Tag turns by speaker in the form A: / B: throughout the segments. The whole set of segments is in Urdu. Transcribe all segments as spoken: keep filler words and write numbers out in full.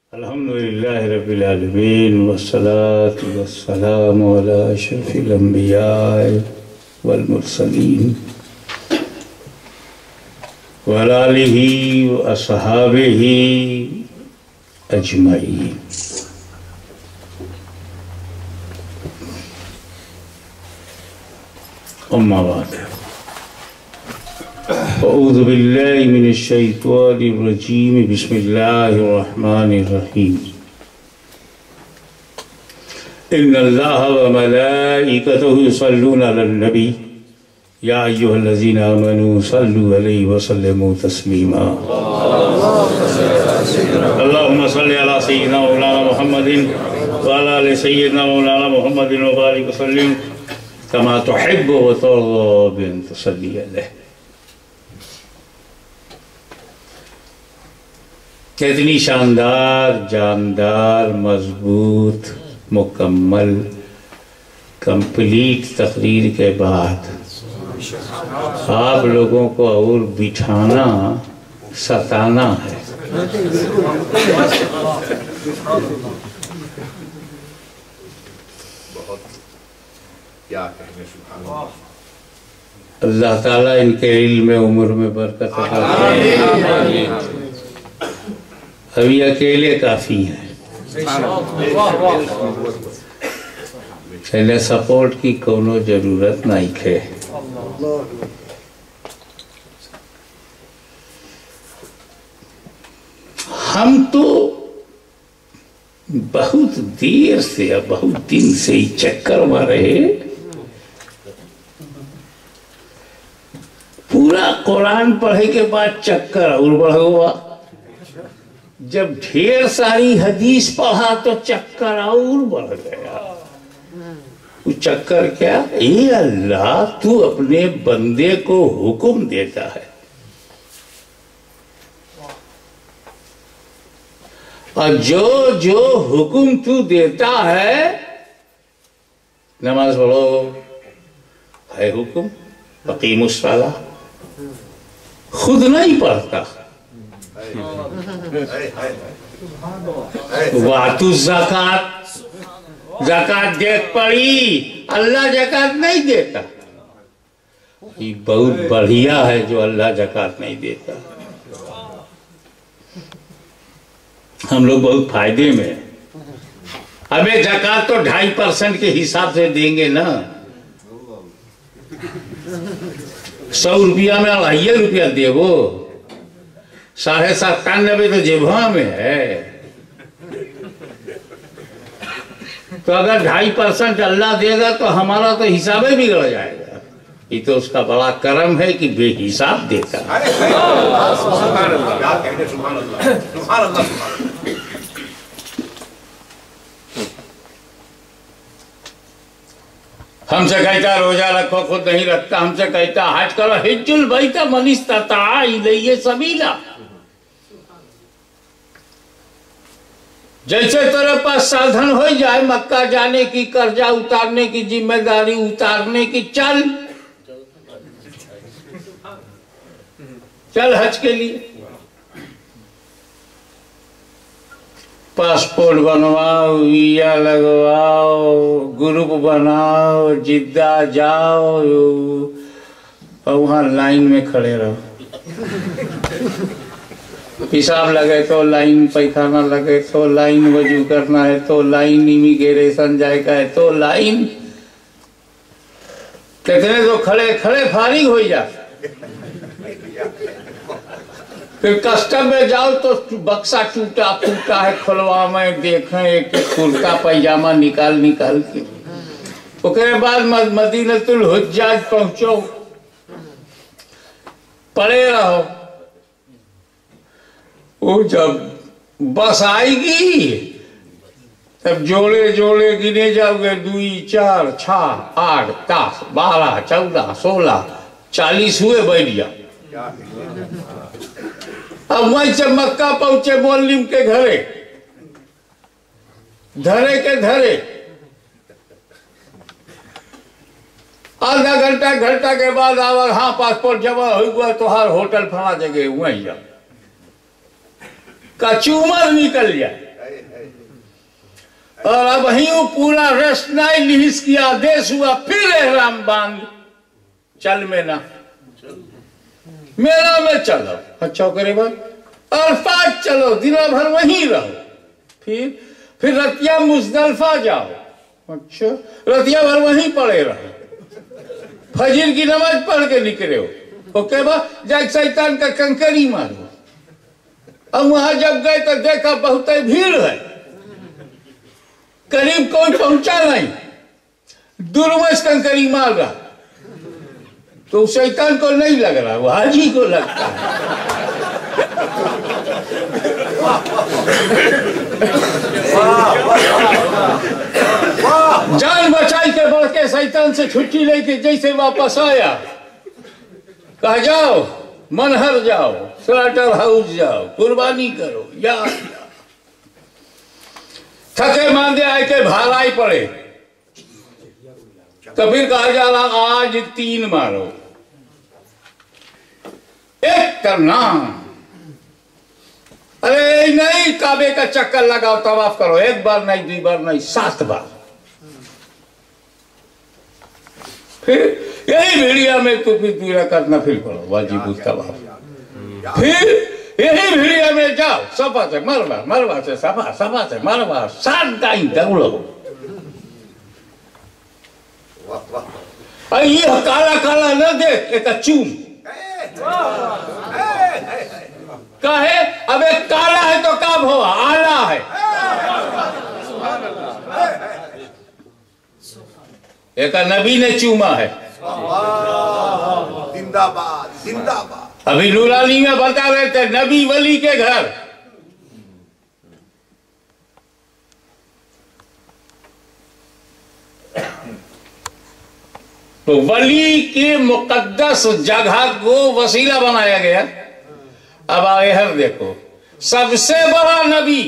A: الحمدللہ رب العالمین والصلاة والسلام علی اشرف الانبیاء والمرسلین وعلی آلہ واصحابہ اجمعین. اما بعد، اعوذ باللہ من الشیطان الرجیم، بسم اللہ الرحمن الرحیم. ان اللہ وملائکتہ یصلون علی النبی یا ایہا الذین آمنوا صلوا علیہ وسلموا تسلیما. اللہم صلی علی سیدنا مولانا محمد وعلی آل سیدنا مولانا محمد وبارک وسلم کما تحب وترضى بأن تصلی علیہ. کتنی شاندار، جاندار، مضبوط، مکمل، کمپلیٹ تقریر کے بعد آپ لوگوں کو اور بٹھانا، ستانا ہے. اللہ تعالیٰ ان کے علم عمر میں برکت عطا فرمائے. ابھی اکیلے کافی ہیں، پہلے سپورٹ کی کونو ضرورت نہیں ہے. ہم تو بہت دیر سے یا بہت دن سے ہی چکر مارے، پورا قرآن پڑھے کے بعد چکر اور بڑھ ہوا. جب ڈھیر ساری حدیث پڑھا تو چکر اور بڑھ گیا. وہ چکر کیا؟ اے اللہ، تو اپنے بندے کو حکم دیتا ہے اور جو جو حکم تو دیتا ہے، نماز پڑھو ہے حکم، اقیموا الصلاۃ، خود نہیں پڑھتا. وَآتُوا الزَّكَاةَ، زکات دیکھ پڑی، اللہ زکات نہیں دیتا. یہ بہت بڑھیا ہے جو اللہ زکات نہیں دیتا. ہم لوگ بہت فائدے میں. ہمیں زکات تو ڈھائی پرسنٹ کے حساب سے دیں گے نا. سو روپیہ میں اڑھائی روپیہ دے وہ، ساڑھے ستانوے تو جبہاں میں ہے. تو اگر ڈھائی پرسنٹ اللہ دے گا تو ہمارا تو حساب ہی بگڑ جائے گا. یہ تو اس کا بڑا کرم ہے کہ بے حساب دیتا ہے. ہم سے کہتا روزہ رکھو، خود نہیں رکھتا. ہم سے کہتا حج کرو، حج البیت من استطاع الیہ سبیلا. جیسے تیرے پاس سادھن ہو جائے مکہ جانے کی، قرضہ اتارنے کی، ذمہ داری اتارنے کی، چل چل حج کے لیے. پاسپورٹ بنواؤ، ویزا لگواؤ، گروپ بناؤ، جدہ جاؤ اور وہاں لائن میں کھڑے رہو. پیشاب لگے تو لائن، پیخانہ لگے تو لائن، وضو کرنا ہے تو لائن، امیگریشن جائے کا ہے تو لائن. کتنے تو کھڑے کھڑے فارغ ہو جا. پھر کسٹم میں جاؤ تو بکسا ٹوٹا پھوٹا ہے، کھلوا میں دیکھیں ایک کرتا پیجامہ نکال نکال کے. اس کے بعد مدینۃ الحجاج پہنچو، پڑے رہو. وہ جب بس آئے گی تب جوڑے جوڑے گنے جاؤ گے. دوئی، چار، چھ، آٹھ، دس، بارہ، چودہ، سولہ، چالیس ہوئے، بیٹھ جاؤ. اب وہیں سے مکہ پہنچے معلم کے گھرے، دھرے کے دھرے آدھا گھنٹہ گھنٹہ کے بعد آور ہاں پاسپورٹ جمع ہوا تو ہر ہوٹل فلاں جگہ وہیں جاؤ. کا چومر نکل جائے. اور اب ہی پورا رسنائی لحظ کی آدیش ہوا، پھر احرام باندھ چل میں نہ میرا میں چلو، اچھا کرے بات عرفات چلو، دن بھر وہیں رہو، پھر پھر رتیا مزدلفہ جاؤ، اچھا رتیا بھر وہیں پڑے رہو، فجر کی نماز پڑھ کے نکلے ہو، اوکے با جائے شیطان کا کنکری مارو۔ اب وہاں جب گئے تو دیکھا بہت بھیڑ ہے، قریب کوئی پہنچا نہیں، دور میں کنکری مار رہا، تو شیطان کو نہیں لگ رہا، وہ حاجی کو لگتا ہے۔ جان بچائی کے بڑھ کے شیطان سے چھٹی لے کے جیسے واپس آیا، کہا جاؤ منہر جاؤ، سلاٹر ہاؤس جاؤ، قربانی کرو، یا تھکے ماندے آئے کے بھالائی پڑے، تو پھر کہا جا رہا آج تین مارو، ایک کرنا، ارے نہیں کعبے کا چکر لگاؤ طواف کرو، ایک بار نہیں دو بار نہیں سات بار، پھر یہی بھیڑیا میں تو پھر دوسرا کرنا پھر پڑو واجب الطواف، پھر یہی بھیڑیا میں جاؤ صفا سے مروا، مروا سے صفا، صفا سے مروا، سات ٹائم دوڑو۔ اور یہ کالا کالا نہ دیکھ، ایک چوم کہے اب ایک کالا ہے تو کب ہوا آلہ ہے، ایک نبی نے چوما ہے،
B: زندہ باد زندہ باد۔
A: ابھی نورانی میں بتا رہے تھے نبی ولی کے گھر، تو ولی کی مقدس جگہ کو وسیلہ بنایا گیا۔ اب آئے ہر دیکھو، سب سے بڑا نبی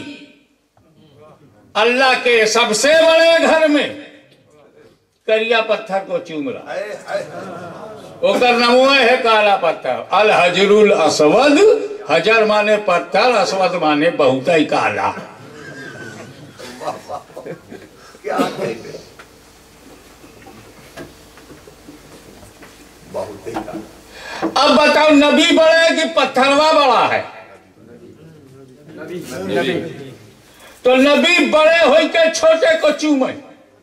A: اللہ کے سب سے بڑے گھر میں کریا پتھر کو چوم رہا، اوکر نموہ ہے کالا پتھر، الحجر الاسود، حجر مانے پتھر، اسود مانے بہت ہی کالا۔
B: کیا کہتے بہت ہی کالا۔
A: اب بتاؤ نبی بڑا ہے کہ پتھروا بڑا ہے؟ تو نبی بڑے ہوئی کے چھوٹے کو چومے،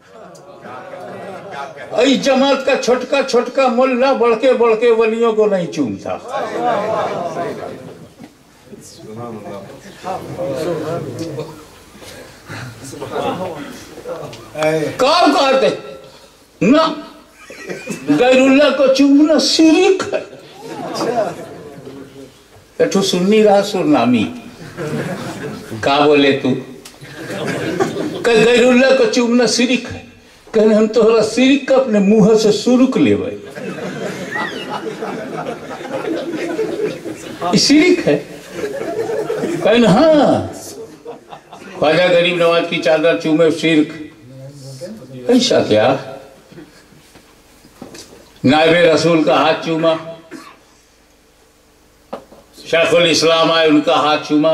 A: ای جماعت کا چھوٹکا چھوٹکا ملہ بڑھ کے بڑھ کے ولیوں کو نہیں چومتا۔ کام کہتے نہ غیر اللہ کو چومنا شرک ہے۔ تو سننی رہا سرنامی کہا بولے تو کہ غیر اللہ کو چومنا شرک ہے، کہنے ہم تو ہرا شرک کا اپنے منہ سے سرک لے بھائی، شرک ہے۔ کہنے ہاں خواجہ غریب نواز کی چادر چومے شرک، ایسا کیا؟ نائب رسول کا ہاتھ چوما، شیخ الاسلام آئے ان کا ہاتھ چوما،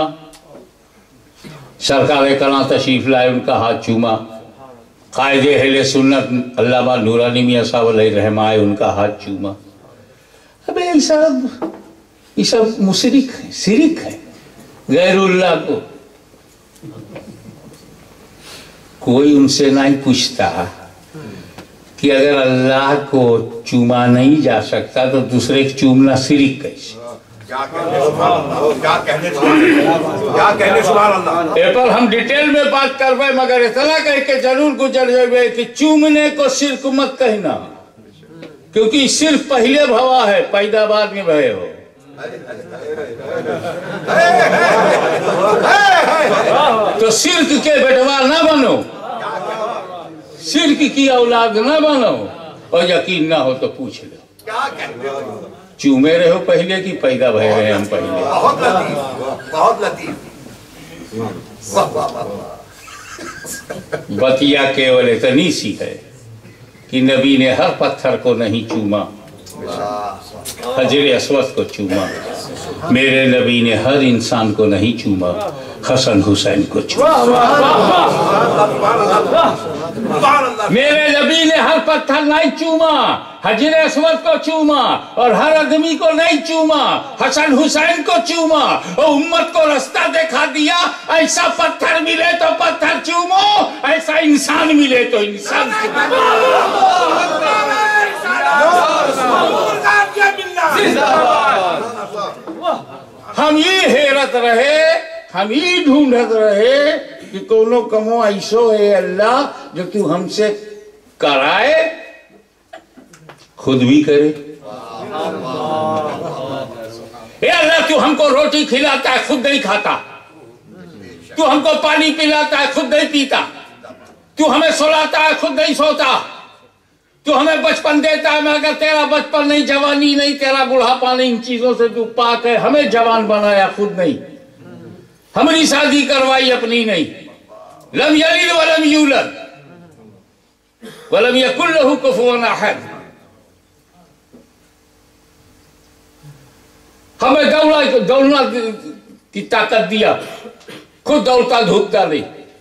A: سرکار کلاں تشریف لائے ان کا ہاتھ چوما، قائد اہل سنت علامہ نورانی میاں صاحب علیہ رحمہ آئے ان کا ہاتھ چوما۔ اب یہ سب یہ سب مشرک ہے، شرک ہے غیر اللہ کو۔ کوئی ان سے نہیں پوچھتا کہ اگر اللہ کو چوما نہیں جا سکتا تو دوسرے کو چومنا شرک کیسے؟
B: کیا کہنے سبحان اللہ، کیا کہنے سبحان اللہ، کیا کہنے سبحان اللہ۔
A: اے پر ہم ڈیٹیل میں بات کر رہے مگر اتنا کہہ کے ضرور گزر جائے کہ چومنے کو شرک مت کہنا، کیونکہ صرف پہلے بھوا ہے، پیدا بعد میں بھئے ہو۔ تو شرک کے بیٹوا نہ بنو، شرک کی اولاد نہ بنو، اور یقین نہ ہو تو پوچھ لو
B: کیا کہتے ہو؟
A: چومے رہو پہلے کی پیدا بھئے رہے ہم پہلے۔
B: بہت لطیف، بہت لطیف، واہ واہ واہ۔
A: بتیا کیول اتنی سی ہے کہ نبی نے ہر پتھر کو نہیں چوما، حجر اسود کو چوما۔ میرے نبی نے ہر انسان کو نہیں چوما، حسن حسین کو چوما. میرے نبی نے ہر پتھر نہیں چوما، حجر اسود کو چوما، اور ہر آدمی کو نہیں چوما، حسن حسین کو چوما، اور امت کو رستہ دکھا دیا. ایسا پتھر ملے تو پتھر چومو، ایسا انسان ملے تو انسان ہم یہ حیرت رہے، ہم یہ ڈھونڈت رہے کہ کونو کمو ایسو ہے اللہ جو تو ہم سے کرائے خود بھی کرے. اے اللہ تو ہم کو روٹی کھلاتا ہے خود نہیں کھاتا، تو ہم کو پانی پلاتا ہے خود نہیں پیتا، تو ہمیں سلاتا ہے خود نہیں سوتا، تو ہمیں بچپن دیتا ہے مگر تیرا بچپن نہیں، جوانی نہیں، تیرا بڑھاپا نہیں، ان چیزوں سے تو پاک ہے. ہمیں جوان بنایا خود نہیں، ہماری شادی کروائی اپنی نہیں. لم یلد ولم یولد ولم یکن لہ کفوا احد. ہمیں دوڑا دوڑنا کی طاقت دیا، خود دوڑتا دھوپتا نہیں.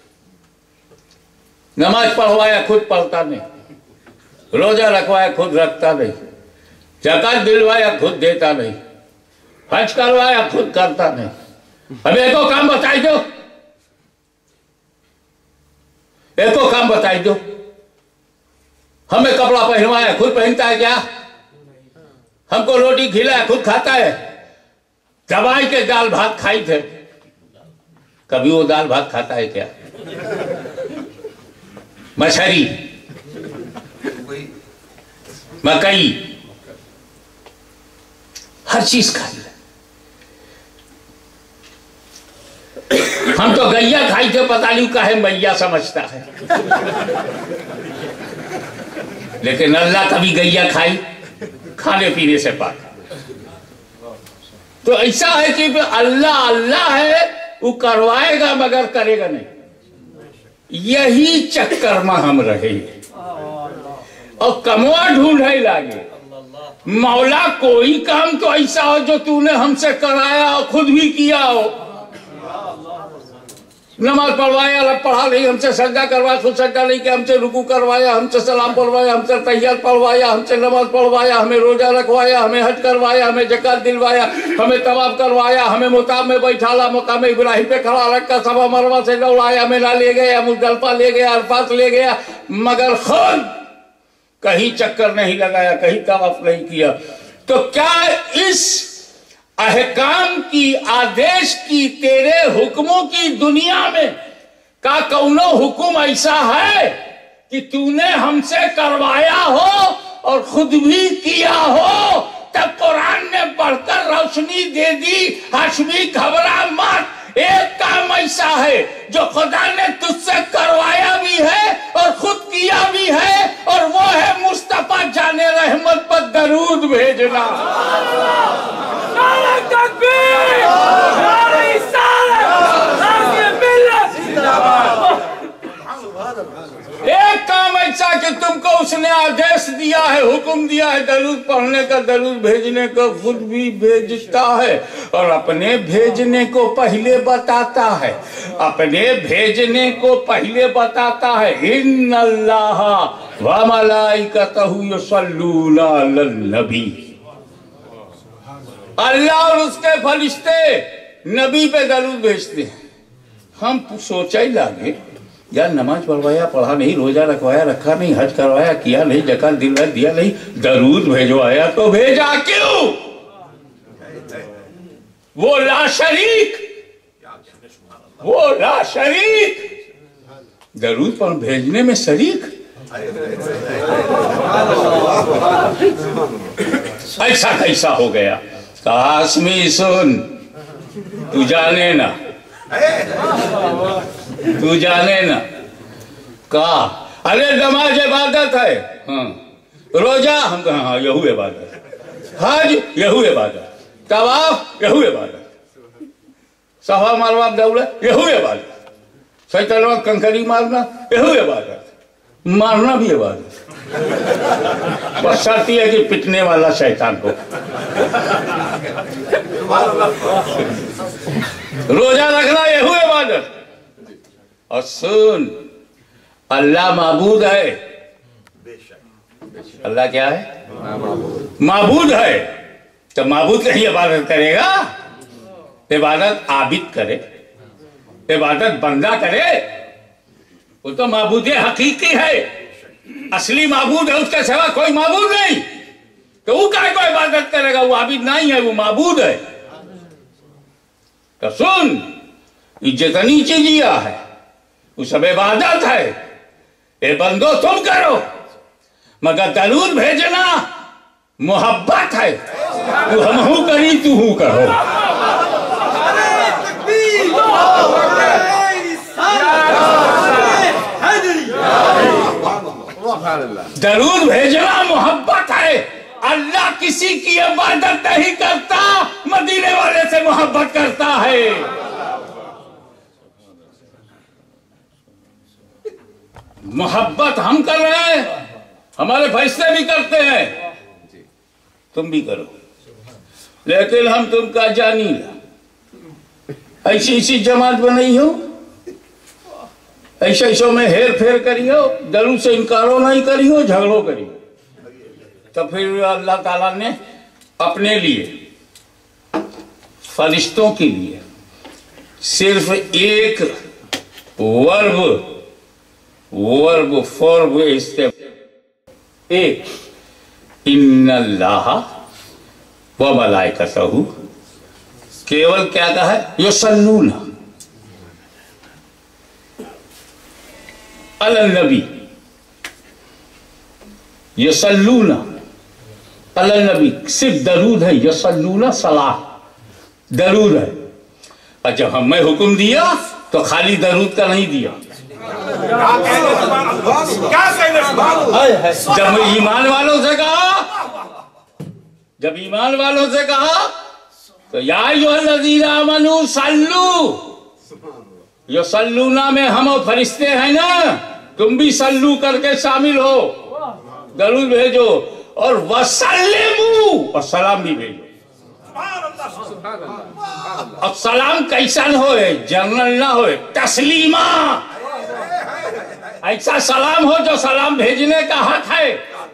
A: نماز پڑھوایا خود پڑھتا نہیں، روزہ رکھوایا خود رکھتا نہیں، زکات دلوایا خود دیتا نہیں، حج کروایا خود کرتا نہیں. اب ایک کو کام بتائی دو، ایک کو کام بتائی دو. ہمیں کپڑا پہنوایا خود پہنتا ہے کیا؟ ہم کو روٹی کھلایا خود کھاتا ہے؟ دوائی کے دال بھات کھائی تھے، کبھی وہ دال بھات کھاتا ہے کیا؟ مچھری، مکئی، ہر چیز کھائی ہے. ہم تو گیا کھائی تھے، پتہ نہیں کہے میا سمجھتا ہے. لیکن اللہ کبھی گیا کھائی؟ کھانے پینے سے پاک. تو ایسا ہے کہ اللہ اللہ ہے، وہ کروائے گا مگر کرے گا نہیں. یہی چکر میں ہم رہے اور کموا ڈھونڈے لاگے. مولا کوئی کام تو ایسا ہو جو تو نے ہم سے کرایا اور خود بھی کیا ہو. نماز پڑھوایا، پڑھا نہیں، ہم سے سجدہ کروایا خود سجدہ نہیں کیا، ہم سے رکوع کروایا، ہم سے سلام پڑھوایا، ہم سے تحیات پڑھوایا، ہم سے نماز پڑھوایا، ہمیں روزہ رکھوایا، ہمیں حج کروایا، ہمیں زکات دلوایا، ہمیں طواف کروایا، ہمیں مقام میں بیٹھالا، مقام ابراہیم پہ کھڑا رکھا، صفا مروہ سے دوڑایا، مینا لے گیا، مزدلفہ لے گیا، عرفات لے گیا، مگر خود کہیں چکر نہیں لگایا، کہیں طواف نہیں کیا. تو کیا اس احکام کی، آدیش کی، تیرے حکموں کی دنیا میں کا کونو حکم ایسا ہے کہ تو نے ہم سے کروایا ہو اور خود بھی کیا ہو؟ تب قرآن نے بڑھ کر روشنی دے دی. ہاشمی گھبرا مت، ایک کام ایسا ہے جو خدا نے تجھ سے کروایا بھی ہے اور خود کیا بھی ہے، اور وہ ہے مصطفیٰ جان رحمت پر درود بھیجنا.
C: نعرہ تکبیر، نعرہ رسالت، نعرہ ملت.
A: ایک کام ایسا کہ تم کو اس نے آدیش دیا ہے، حکم دیا ہے درود پڑھنے کا، درود بھیجنے کا، خود بھی بھیجتا ہے اور اپنے بھیجنے کو پہلے بتاتا ہے، اپنے بھیجنے کو پہلے بتاتا ہے. ان اللہ وملائکتہ یصلون علی النبی. اللہ اور اس کے فرشتے نبی پہ درود بھیجتے ہیں. ہم سوچا ہی لاگے یا نماز پڑھوایا، پڑھا نہیں، روزہ رکھوایا، رکھا نہیں، حج کروایا، کیا نہیں، زکات دلوایا، دیا نہیں، درود بھیجوایا تو بھیجا کیوں؟ وہ لا شریک، وہ لا شریک درود پر بھیجنے میں شریک. ایسا کیسا ہو گیا؟ قاسمی سن، تو جانے نا، تو جانے نا. کہا ارے نماز عبادت ہے، ہاں. روزہ، ہم کہا ہاں یہو عبادت. حج یہو عبادت. طواف یہو عبادت. صفا مروہ دوڑا یہو عبادت. سیطان کنکری مارنا یہو عبادت. مارنا بھی عبادت. بس شرط یہ ہے کہ پٹنے والا شیطان کو. روزہ رکھنا یہ ہوئے بات. اور سن، اللہ معبود ہے. اللہ کیا ہے؟ معبود ہے. تو معبود کہیں عبادت کرے گا؟ عبادت عابد کرے، عبادت بندہ کرے. وہ تو معبود حقیقی ہے، اصلی معبود ہے، اس کے سوا کوئی معبود نہیں. تو وہ کائے کو عبادت کرے گا؟ وہ عابد نہیں ہے، وہ معبود ہے. تو سن، یہ جتنی چیزیا ہے وہ سب عبادت ہے. اے بندو تم کرو، مگر درود بھیجنا محبت ہے. تو ہم ہوں کری، تو ہوں کرو. درود بھیجنا محبت ہے. اللہ کسی کی عبادت نہیں کرتا، مدینے والے سے محبت کرتا ہے. محبت ہم کر رہے ہیں، ہمارے فیصلے بھی کرتے ہیں، تم بھی کرو. لیکن ہم تم کا جانی لا، ایسی ایسی جماعت بنائی ہو، ایسے ایسوں میں ہیر پھیر کری ہو، درود سے انکارو نہیں کری ہو، جھگڑو کری ہو. تو پھر اللہ تعالیٰ نے اپنے لیے، فرشتوں کے لیے صرف ایک ورب ورب فورب ایک ان اللہ و ملائکتہ، کیول کیا کہا ہے؟ یصلون علی النبی، یصلون علی النبی، صرف درود ہے. یصلون صلاح درود ہے. اور جب ہم میں حکم دیا تو خالی درود کا نہیں دیا. جب ایمان والوں سے کہا جب ایمان والوں سے کہا تو یا ایھا الذین آمنوا صلو، یصلونا میں ہم اور فرشتے ہیں نا، تم بھی صلو کر کے شامل ہو، درود بھیجو. اور وسلموا، اور سلام بھی بھیجو. اب سلام کیسن ہوئے؟ جنرل نہ ہوئے، تسلیمہ. ایسا سلام ہو جو سلام بھیجنے کا حق ہے.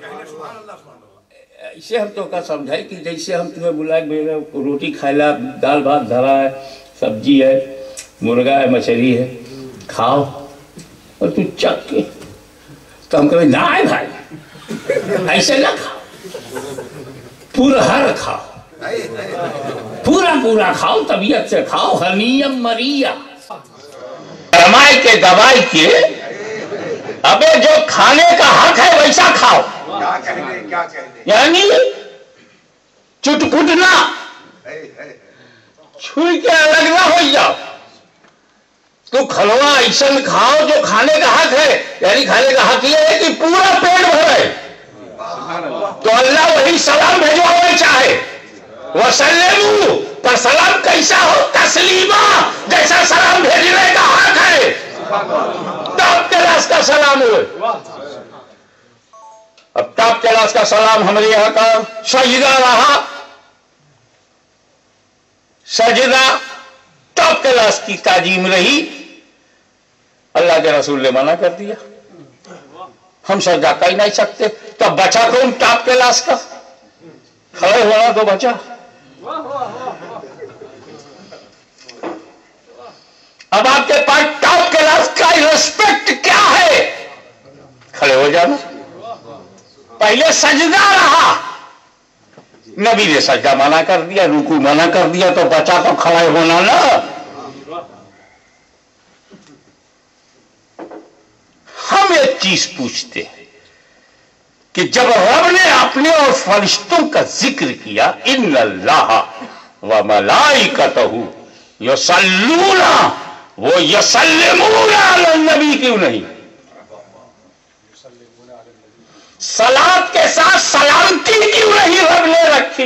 A: اسے ہم تو کا سمجھائے کہ جیسے ہم تمہیں بلائے بھیجے، روٹی کھائلا، دال بھات دھرا ہے، سبزی ہے، مرغا ہے، مچھلی ہے، کھاؤ. اور تو چک کے تو ہم کہیں نہ آئے بھائی، ایسے نہ کھاؤ، پورا ہر کھاؤ، پورا پورا کھاؤ، طبیعت سے کھاؤ. ہنیم مریا، فرمائے کے دوائی کے ابے جو کھانے کا حق ہے ویسا کھاؤ. یعنی چٹپٹنا، چھوئی کے الگ نہ ہو جاؤ. تو کھلوا ایسا کھاؤ جو کھانے کا حق ہے. یعنی کھانے کا حق یہ ہے کہ پورا پیٹ بھرے. تو اللہ وہی سلام بھیجوانا چاہے. وسلموا، پر سلام کیسا ہو؟ تسلیمہ، جیسا سلام بھیجنے کا حق ہے. ٹاپ کلاس کا سلام ہوئے. اب ٹاپ کلاس کا سلام ہمارے یہاں کا سجدہ رہا. سجدہ ٹاپ کلاس کی تعظیم رہی. اللہ کے رسول نے منع کر دیا، ہم سجدہ کر نہیں سکتے. تو بچا کون ٹاپ کلاس کا؟ کھڑے ہونا تو بچا. اب آپ کے پاس ٹاپ کلاس کا ریسپیکٹ کیا ہے؟ کھڑے ہو جانا. پہلے سجدہ رہا، نبی نے سجدہ منع کر دیا، رکوع منع کر دیا، تو بچا تو کھڑے ہونا نا. ہم ایک چیز پوچھتے ہیں کہ جب رب نے اپنے اور فرشتوں کا ذکر کیا، ان اللہ و ملائکتہ یصلون، وہ یسلمون علی النبی کیوں نہیں؟ صلاۃ کے ساتھ سلامتی کیوں نہیں رب نے رکھی؟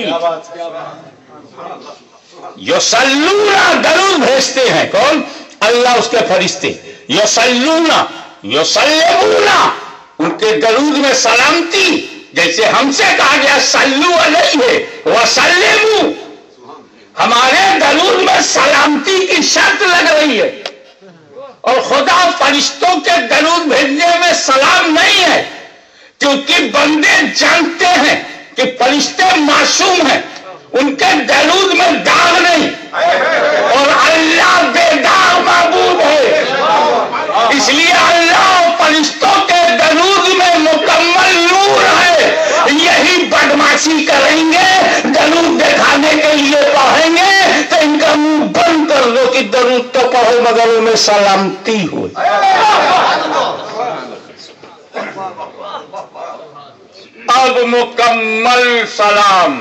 A: یصلون، درود بھیجتے ہیں. کون؟ اللہ، اس کے فرشتے. یصلون، یسلمون، ان کے درود میں سلامتی. جیسے ہم سے کہا گیا صلو علیہ وسلموا، ہمارے درود میں سلامتی کی شرط لگ رہی ہے. اور خدا فرشتوں کے درود بھیجنے میں سلام نہیں ہے، کیونکہ بندے جانتے ہیں کہ فرشتے معصوم ہیں، ان کے درود میں داغ نہیں، اور اللہ بے داغ معبود ہے، اس لیے اللہ اور فرشتوں کے درود میں مکمل نور ہے۔ یہی بدماشی کریں گے، درود دکھانے کے لیے پڑھیں گے تو ان کا منہ بند کر دو کہ درود تو پڑھو مگر ان میں سلامتی ہو۔ اب مکمل سلام،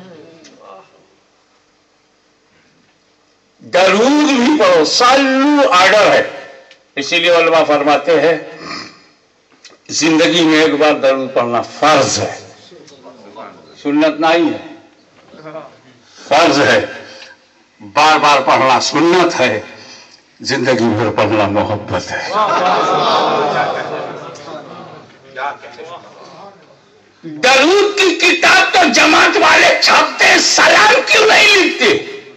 A: درود بھی پڑھو، صلو آرڈر ہے، اسی لیے علماء فرماتے ہیں زندگی میں ایک بار درود پڑھنا فرض ہے، سنت نہیں ہے، فرض ہے، بار بار پڑھنا سنت ہے، زندگی بھر پڑھنا محبت ہے۔ درود کی کتاب تو جماعت والے چھاپتے ہیں، سلام کیوں نہیں لکھتے؟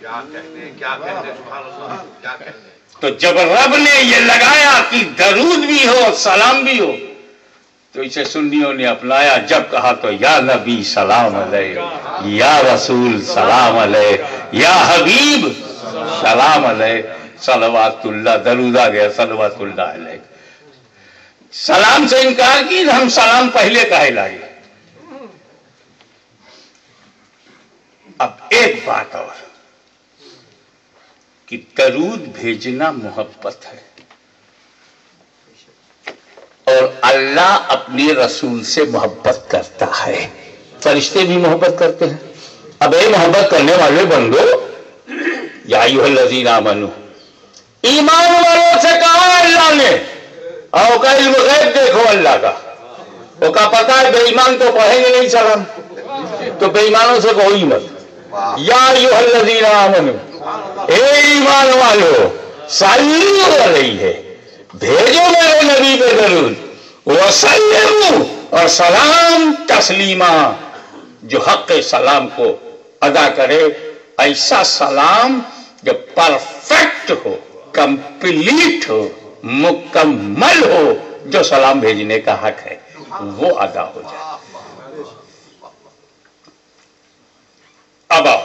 A: تو جب رب نے یہ لگایا کہ درود بھی ہو سلام بھی ہو تو اسے سنیوں نے اپنایا، جب کہا تو یا نبی سلام علیہ، یا رسول سلام علیہ، یا حبیب سلام علیہ، صلوات اللہ، درود آ گیا صلوات اللہ علیہ۔ سلام سے انکار کی، ہم سلام پہلے کہے لائے۔ اب ایک بات اور کہ درود بھیجنا محبت ہے، اور اللہ اپنے رسول سے محبت کرتا ہے، فرشتے بھی محبت کرتے ہیں۔ اب اے محبت کرنے والے بندو، یا ایھا الذین آمنو، ایمان والوں سے کہا اللہ نے، اور کا علم غیب دیکھو اللہ کا، وہ کا پتا ہے بے ایمان تو پڑھیں گے نہیں سلام، تو بے ایمانوں سے کہو ہی مت۔ یا ایھا الذین آمنو، اے ایمان والو، صلو علیہ، بھیجو میرے نبی پہ درود، وسلموا، اور سلام تسلیما، جو حق سلام کو ادا کرے، ایسا سلام جو پرفیکٹ ہو، کمپلیٹ ہو، مکمل ہو، جو سلام بھیجنے کا حق ہے وہ ادا ہو جائے۔ اب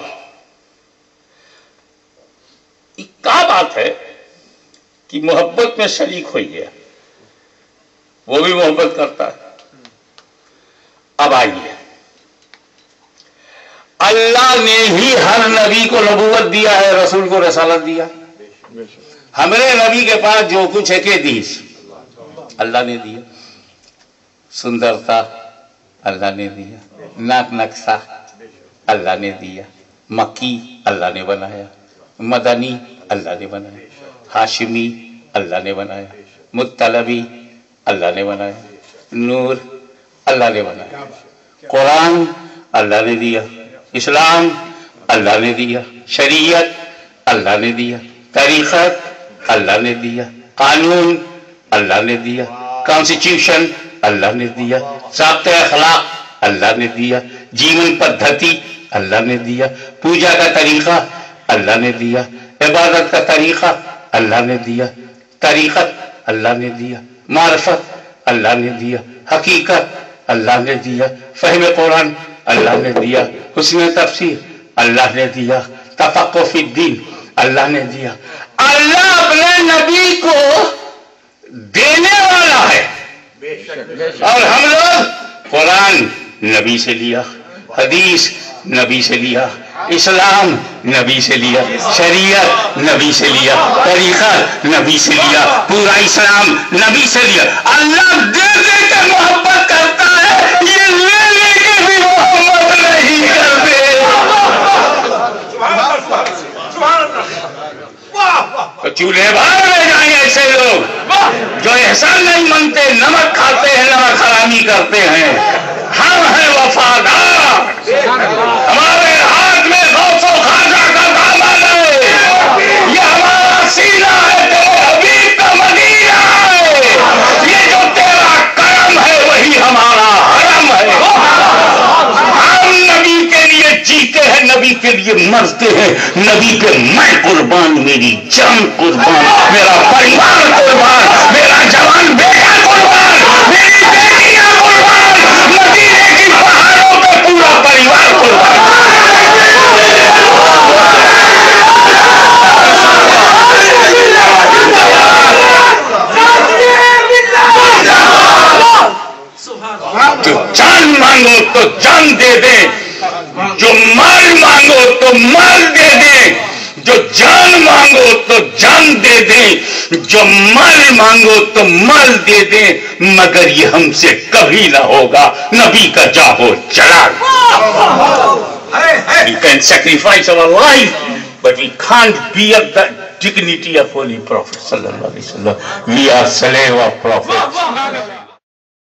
A: کیا بات ہے کہ محبت میں شریک ہوئی ہے، وہ بھی محبت کرتا ہے۔ اب آئیے، اللہ نے ہی ہر نبی کو نبوت دیا ہے، رسول کو رسالت دیا۔ ہمارے نبی کے پاس جو کچھ ہے کہ حدیث اللہ نے دیا، سندرتا اللہ نے دیا، ناک نقشہ اللہ نے دیا، مکی اللہ نے بنایا، مدنی اللہ نے بنایا، ہاشمی اللہ نے بنایا، مطلبی اللہ نے بنایا، نور اللہ نے بنایا، قرآن اللہ نے دیا، اسلام اللہ نے دیا، شریعت اللہ نے دیا، طریقت اللہ نے دیا، قانون اللہ نے دیا، کانسٹیٹیوشن اللہ نے دیا، ضابطۂ اخلاق اللہ نے دیا، جیون پدھتی اللہ نے دیا، پوجا کا طریقہ اللہ نے دیا، عبادت کا طریقہ اللہ نے دیا، طریقت اللہ نے دیا، معرفت اللہ نے دیا، حقیقت اللہ نے دیا، فہم قرآن اللہ نے دیا، حسن تفسیر اللہ نے دیا، تفقہ فی الدین اللہ نے دیا۔ اللہ اپنے نبی کو دینے والا ہے، اور ہم لوگ قرآن نبی سے لیا، حدیث نبی سے لیا، اسلام نبی سے لیا، شریعت نبی سے لیا، طریقہ نبی سے لیا، پورا اسلام نبی سے لیا۔ اللہ دے دے کے محبت کرتا ہے، یہ لے لے کے بھی محبت نہیں کرتے۔ تو چولہے باہر میں جائیں ایسے لوگ جو احسان نہیں مانتے، نمک کھاتے ہیں، نمک حرامی کرتے ہیں۔ ہم ہیں وفادار، ہمارے ہاتھ میں غوث و خواجہ کا دامن ہے، یہ ہمارا سینہ ہے، تیرے حبیب کا مدینہ ہے، یہ جو تیرا کرم ہے وہی ہمارا حرم ہے۔ ہم نبی کے لیے جیتے ہیں، نبی کے لیے مرتے ہیں، نبی پہ میں قربان، میری جان قربان، میرا پریوار قربان، میرا جوان بیٹا قربان، میری بیٹیاں قربان، مدینے کی پہاڑوں پہ پورا پریوار قربان۔ جو جان مانگو تو جان دے دیں، جو مال مانگو تو مال دے دیں، جو جان مانگو تو جان دے دیں، جو مال مانگو تو مال دے دیں، مگر یہ ہم سے کبھی نہ ہوگا نبی کا جاہو جلال۔ We can sacrifice our life, but we can't bear the dignity of Holy Prophet sallallahu alaihi wasallam. We are slave of Prophet.